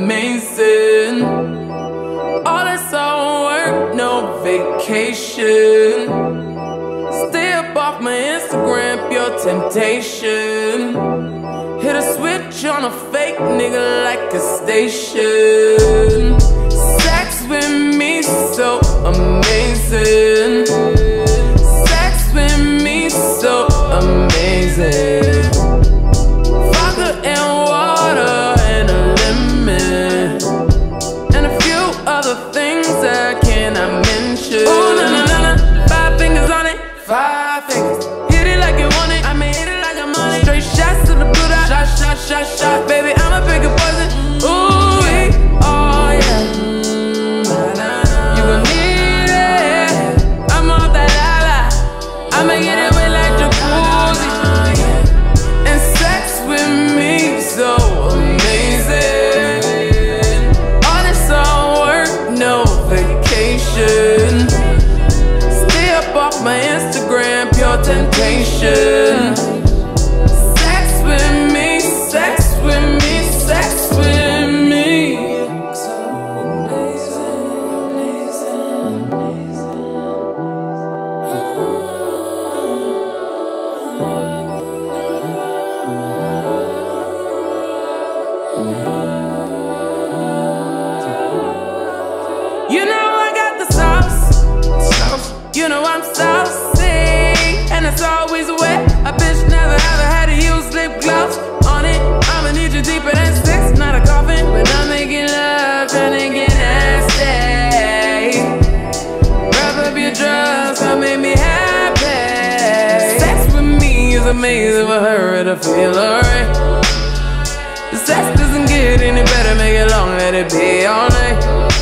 amazing. All that's all work, no vacation. Stay up off my Instagram, pure temptation. Hit a switch on a fake nigga like a station. Sex with me so amazing. Sex with me so amazing. Vodka and water and a lemon, and a few other things I cannot mention. Ooh, na na na na, 5 fingers on it, 5 fingers. Hit it like you want it, I mean hit it like I'm on it. Straight shots to the blue dot, shot, shot, shot, shot. Baby, I'ma pick a poison. Ooh, yeah. Oh yeah. You gon' need it. I'm off that lala, I'ma get it wet like jacuzzi. And sex with me so amazing. All this all work, no vacation. Stay up off my Instagram, pure temptation. Sex with me, sex with me, sex with me. So amazing, amazing, You know I got the sauce. You know I'm saucy, and it's always wet. A bitch never ever had to use lip gloss on it. I'ma need you deeper than 6, not a coffin. When I'm making love, tryna get nasty. Wrap up your drugs, come make me happy. Sex with me is amazing for her to feel alright. The sex doesn't get any better, make it long, let it be all night.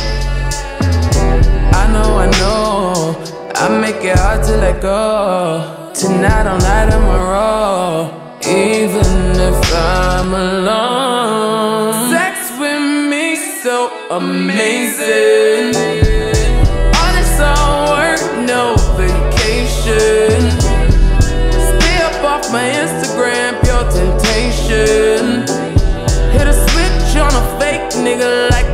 I know, I make it hard to let go. Tonight all night I'm a roll, even if I'm alone. Sex with me so amazing. All this all work, no vacation. Stay up off my Instagram, pure temptation. Hit a switch on a fake nigga like